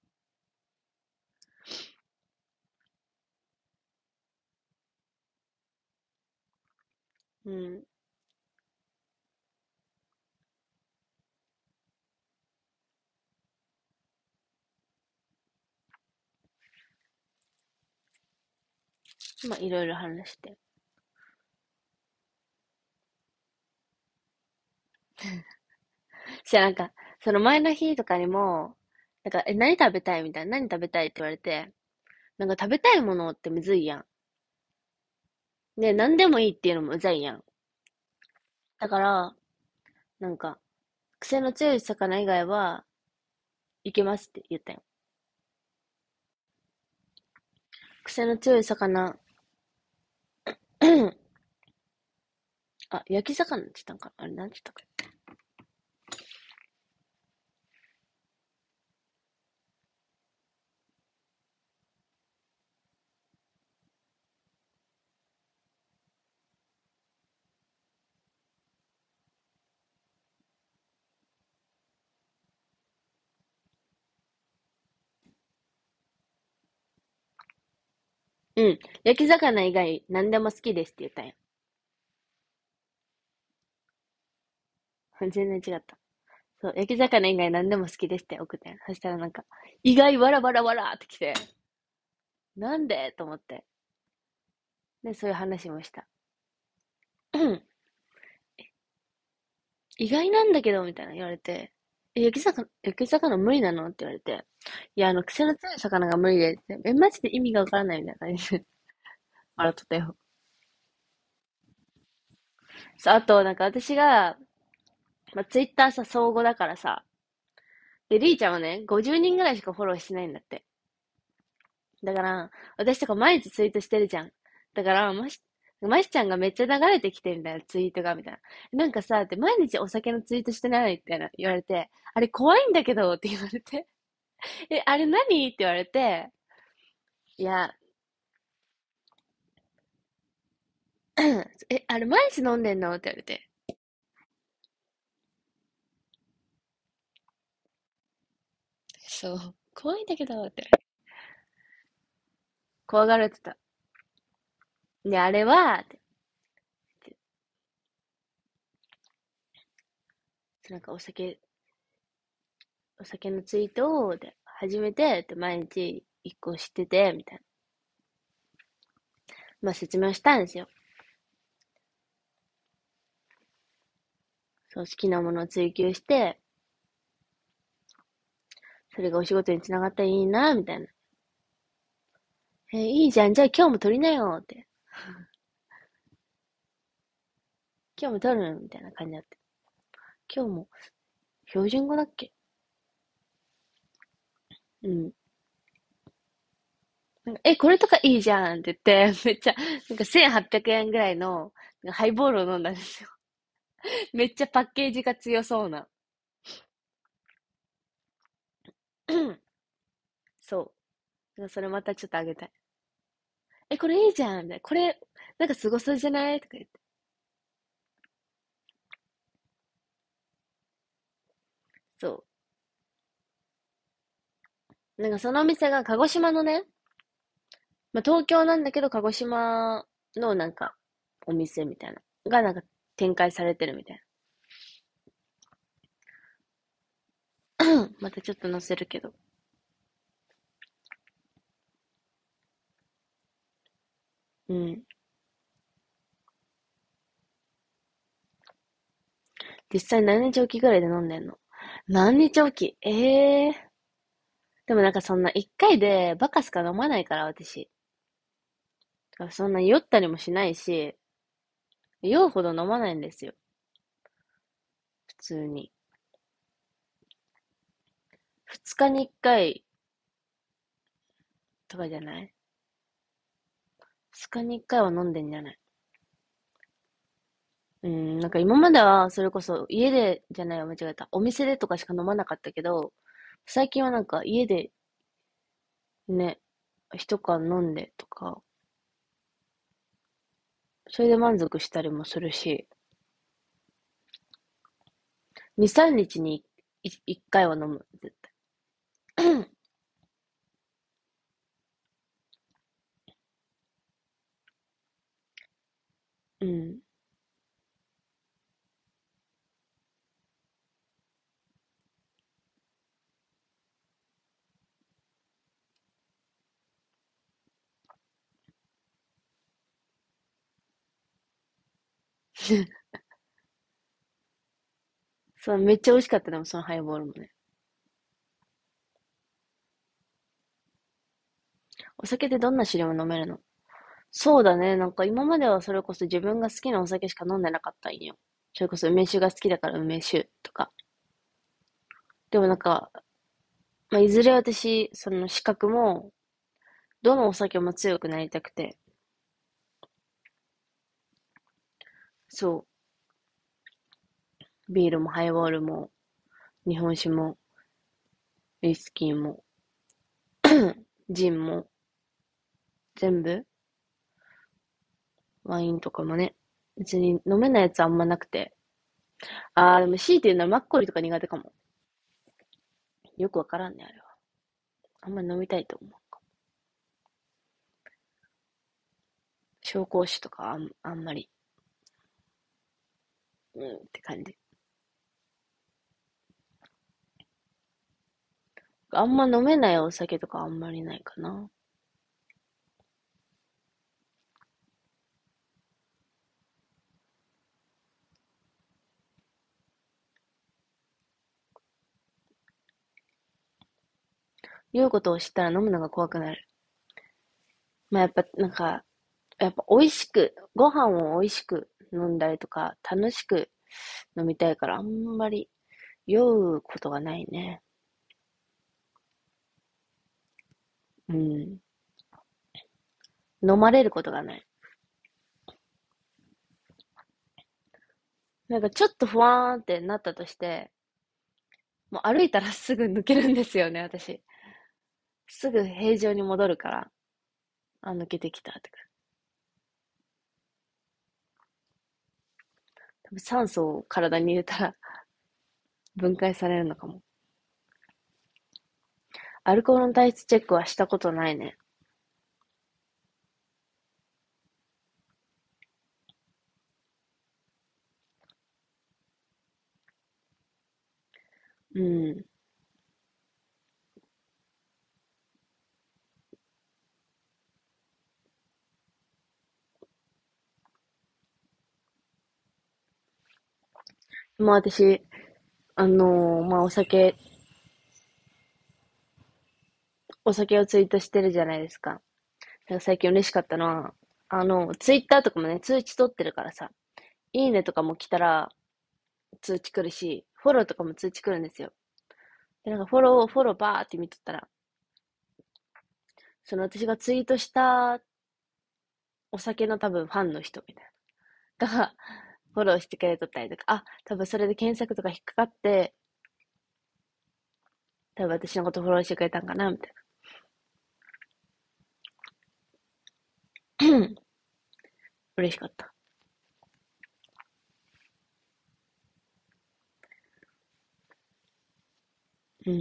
うん。まあ、いろいろ話して。じゃあなんか、その前の日とかにも、なんか、え、何食べたいみたいな、何食べたいって言われて、なんか食べたいものってむずいやん。で、何でもいいっていうのもうざいやん。だから、なんか、癖の強い魚以外は、いけますって言ったよ。癖の強い魚、あ、焼き魚って言ったんかなあれ、なんて言ったか。うん。焼き魚以外何でも好きですって言ったんよ。全然違った。そう、焼き魚以外何でも好きですって送ったんよ。そしたらなんか、意外わらわらわらって来て、なんでと思って。で、そういう話もした。うん意外なんだけど、みたいな言われて、え、焼き魚、焼き魚無理なのって言われて、いや、あの、癖の強い魚が無理でって、え、マジで意味がわからないみたいな感じで笑っとったよ。そう、あと、なんか私が、まあ、ツイッターさ、相互だからさ、で、リーちゃんはね、ごじゅうにんぐらいしかフォローしてないんだって。だから、私とか毎日ツイートしてるじゃん。だから、もし、 ましちゃんがめっちゃ流れてきてみたいなツイートが、みたいな。なんかさ、って毎日お酒のツイートしてないみたいな言われて、あれ怖いんだけどって言われて、え、あれ何って言われて、いや、え、あれ毎日飲んでんのって言われて、そう、怖いんだけどって。怖がられてた。で、あれは、ってなんかお酒、お酒のツイートを、で、始めて、って毎日一個知ってて、みたいな。まあ説明したんですよ。そう、好きなものを追求して、それがお仕事につながったらいいな、みたいな。えーいいじゃん。じゃあ今日も撮りなよ、って。今日も撮るみたいな感じだって。今日も、標準語だっけ？うん。なんかえ、これとかいいじゃんって言って、めっちゃ、なんかせんはっぴゃくえんぐらいのなんかハイボールを飲んだんですよ。めっちゃパッケージが強そうな。そう。それまたちょっとあげたい。え、これいいじゃんみたいな。これ、なんかすごそうじゃないとか言って。そう。なんかそのお店が鹿児島のね、まあ、東京なんだけど鹿児島のなんかお店みたいな。がなんか展開されてるみたいな。またちょっと載せるけど。うん。実際何日おきぐらいで飲んでんの？何日おき？ええー。でもなんかそんな一回でバカしか飲まないから私。だからそんな酔ったりもしないし、酔うほど飲まないんですよ。普通に。二日に一回とかじゃない？二日に一回は飲んでんじゃない？うん、なんか今まではそれこそ家でじゃないわ、間違えた。お店でとかしか飲まなかったけど、最近はなんか家でね、一缶飲んでとか、それで満足したりもするし、二、三日に一回は飲む、絶対。うん。そう、めっちゃ美味しかったでもそのハイボールもね。お酒ってどんな種類も飲めるの？そうだね。なんか今まではそれこそ自分が好きなお酒しか飲んでなかったんよ。それこそ梅酒が好きだから梅酒とか。でもなんか、まあ、いずれ私、その資格も、どのお酒も強くなりたくて。そう。ビールもハイボールも、日本酒も、ウイスキーも、ジンも、全部、ワインとかもね。別に飲めないやつあんまなくて。あー、でも強いて言うのはマッコリとか苦手かも。よくわからんね、あれは。あんま飲みたいと思う。紹興酒とかあん、あんまり、うんって感じ。あんま飲めないお酒とかあんまりないかな。酔うことを知ったら飲むのが怖くなる。まあやっぱ、なんか、やっぱ美味しく、ご飯を美味しく飲んだりとか、楽しく飲みたいから、あんまり酔うことがないね。うん。飲まれることがない。 なんかちょっとふわーんってなったとして、もう歩いたらすぐ抜けるんですよね、私。すぐ平常に戻るから、あ、抜けてきたってか。多分酸素を体に入れたら分解されるのかも。アルコールの体質チェックはしたことないね。うん。まあ私、あのーまあお酒、お酒をツイートしてるじゃないですか。最近嬉しかったのは、あの、ツイッターとかもね、通知取ってるからさ、いいねとかも来たら通知来るし、フォローとかも通知来るんですよ。で、なんかフォロー、フォローバーって見とったら、その私がツイートしたお酒の多分ファンの人みたいな。が、フォローしてくれとったりとか、あ、多分それで検索とか引っかかって、多分私のことフォローしてくれたんかな、みたいな。嬉しかった。うん。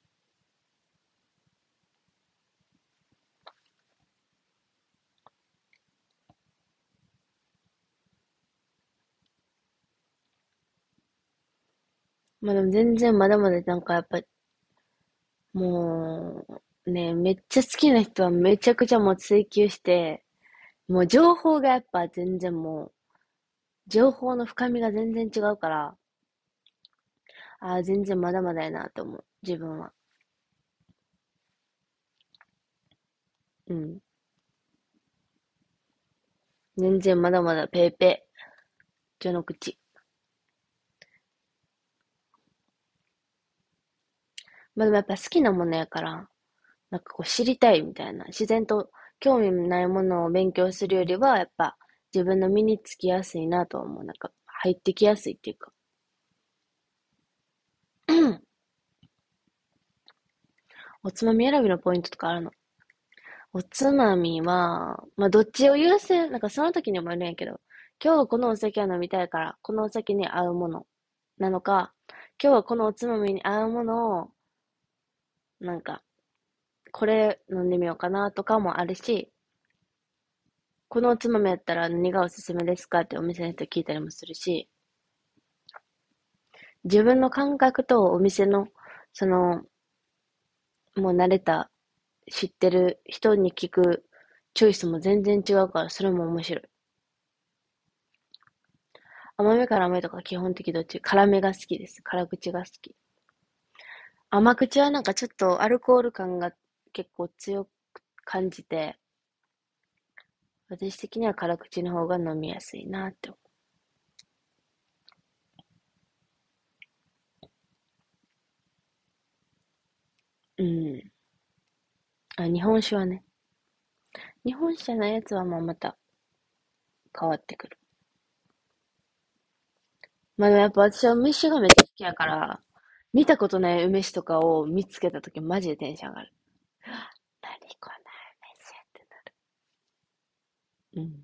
まあでも全然まだまだなんかやっぱ、もう、ね、めっちゃ好きな人はめちゃくちゃもう追求して、もう情報がやっぱ全然もう、情報の深みが全然違うから、ああ、全然まだまだやなと思う。自分は。うん。全然まだまだペーペー。序の口。まあでもやっぱ好きなものやから、なんかこう知りたいみたいな。自然と興味ないものを勉強するよりは、やっぱ自分の身につきやすいなとは思う。なんか入ってきやすいっていうか。おつまみ選びのポイントとかあるの？おつまみは、まあ、どっちを優先、なんかその時にもあるんやけど、今日はこのお酒を飲みたいから、このお酒に合うものなのか、今日はこのおつまみに合うものを、なんか、これ飲んでみようかなとかもあるし、このおつまみやったら何がおすすめですかってお店の人聞いたりもするし、自分の感覚とお店の、その、もう慣れた、知ってる人に聞くチョイスも全然違うから、それも面白い。甘めから甘いとか基本的どっち辛めが好きです。辛口が好き。甘口はなんかちょっとアルコール感が結構強く感じて、私的には辛口の方が飲みやすいなって思う。うん。あ、日本酒はね。日本酒じゃないやつはまあまた変わってくる。まあでもやっぱ私は梅酒がめっちゃ好きやから、見たことない梅酒とかを見つけたときマジでテンション上がる。何この梅酒ってなる。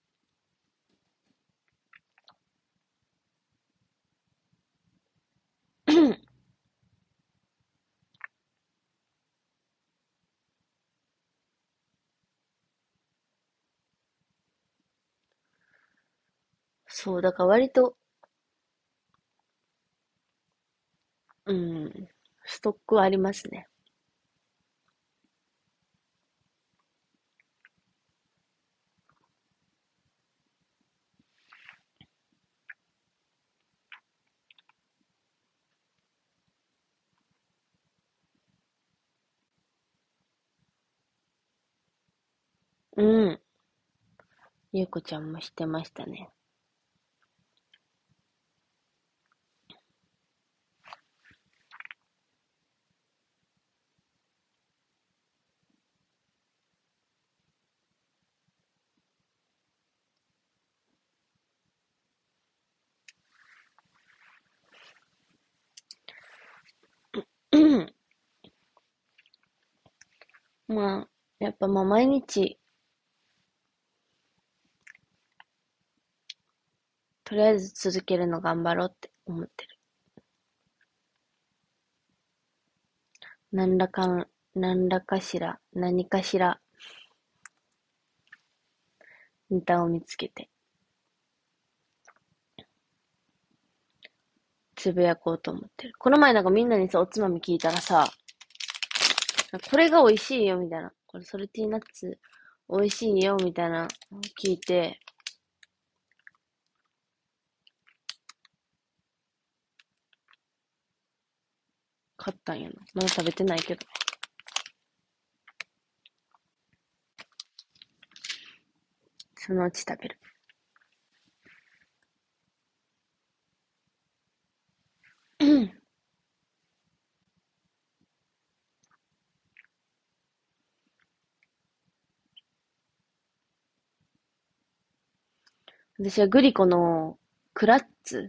うん。そう、だから割と、うん、ストックはありますね。うん。ゆうこちゃんもしてましたね。 やっぱまあ毎日、とりあえず続けるの頑張ろうって思ってる。何らかん、何らかしら、何かしら、ネタを見つけて、つぶやこうと思ってる。この前なんかみんなにさ、おつまみ聞いたらさ、これが美味しいよみたいな。これソルティーナッツ美味しいよみたいな聞いて、買ったんやな。まだ食べてないけど。そのうち食べる。私はグリコのクラッツ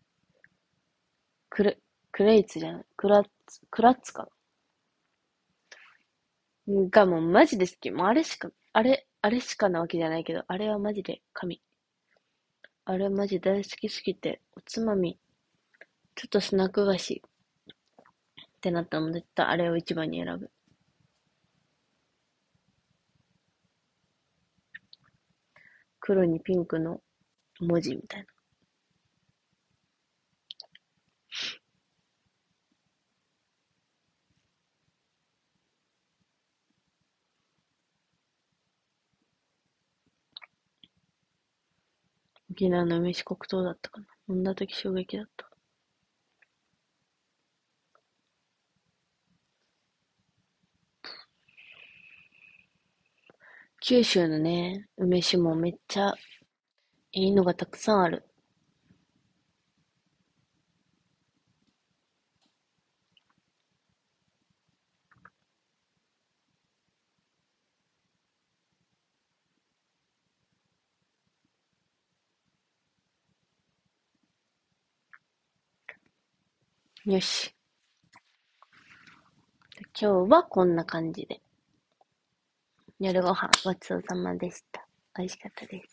クレ、クレイツじゃない。クラッツ、クラッツかながもうマジで好き。もうあれしか、あれ、あれしかなわけじゃないけど、あれはマジで神。あれマジ大好きすぎて、おつまみ、ちょっとスナック菓子ってなったらもう絶対あれを一番に選ぶ。黒にピンクの文字みたいな。沖縄の梅酒黒糖だったかな。飲んだ時衝撃だった。九州のね、梅酒もめっちゃいいのがたくさんある。よし。今日はこんな感じで。夜ご飯ごちそうさまでした。美味しかったです。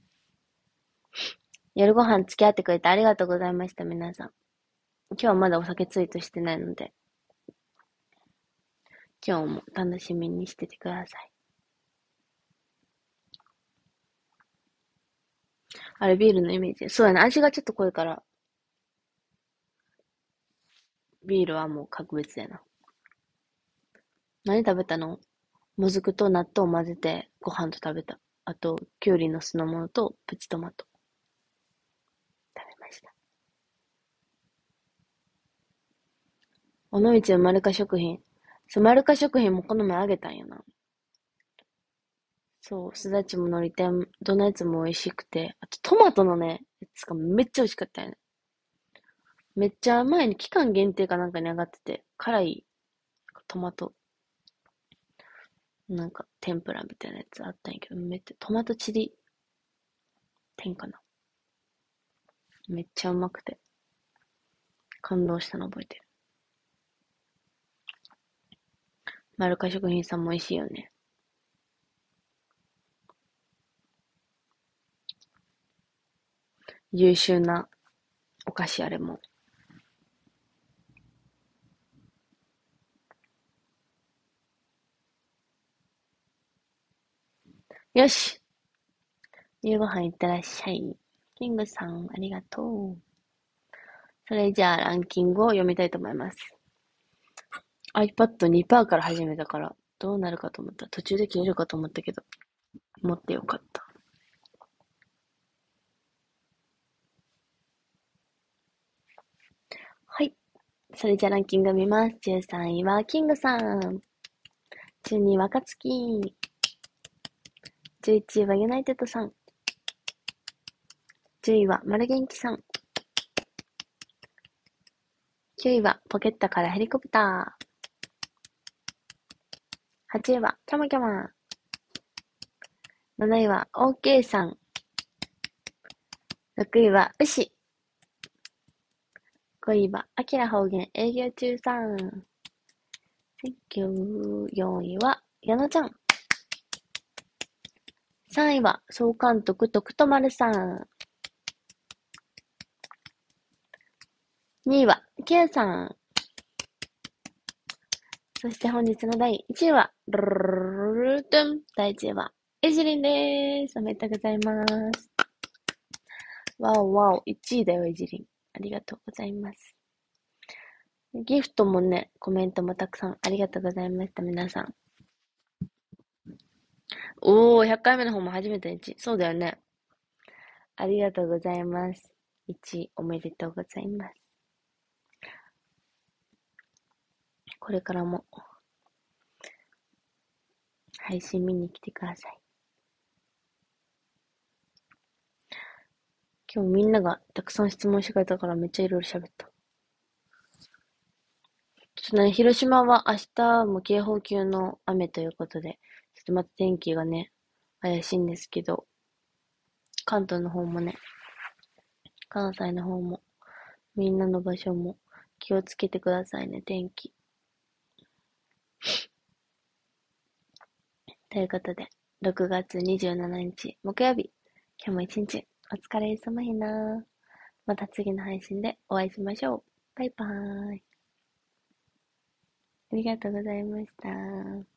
夜ご飯付き合ってくれてありがとうございました、皆さん。今日はまだお酒ツイートしてないので、今日も楽しみにしててください。あれ、ビールのイメージ。そうやな、味がちょっと濃いから、ビールはもう格別やな。何食べたの？もずくと納豆を混ぜてご飯と食べた。あと、きゅうりの酢の物とプチトマト食べました。尾道のマルカ食品。そう、マルカ食品もこの前あげたんやな。そう、すだちものり天、どのやつも美味しくて、あとトマトのね、やつがめっちゃ美味しかったよね。めっちゃ前に期間限定かなんかに上がってて、辛いトマト、なんか天ぷらみたいなやつあったんやけど、めっちゃ、トマトチリ天かな。めっちゃうまくて、感動したの覚えてる。マルカ食品さんも美味しいよね。優秀なお菓子あれも。よし、夕ご飯いってらっしゃい。キングさん、ありがとう。それじゃあランキングを読みたいと思います。iPadにパーセント から始めたから、どうなるかと思った。途中で切れるかと思ったけど、持ってよかった。はい。それじゃランキング見ます。じゅうさんいはキングさん。じゅうにいはかつき。じゅういちいはユナイテッドさん。じゅういはマルゲンキさん。きゅういはポケットからヘリコプター。はちいはキャマキャマ。なないは OK さん。ろくいはウシ。ごいはアキラ方言営業中さん。よんいはヤナちゃん。 さんいは、総監督、徳と丸さん。にいは、K さん。そして本日のだいいちいは、ルルルルルルトゥン。だいいちいは、エジリンです。おめでとうございます。わおわお、いちいだよ、エジリン。ありがとうございます。ギフトもね、コメントもたくさんありがとうございました、皆さん。おー、ひゃっかいめの方も初めていちい。そうだよね。ありがとうございます。いちいおめでとうございます。これからも配信見に来てください。今日みんながたくさん質問してくれたからめっちゃいろいろ喋った。ちょっとね、広島は明日も警報級の雨ということで、ちょっとまた天気がね、怪しいんですけど、関東の方もね、関西の方も、みんなの場所も気をつけてくださいね、天気。ということで、ろくがつにじゅうしちにち木曜日、今日も一日お疲れ様ひな。また次の配信でお会いしましょう。バイバーイ。ありがとうございました。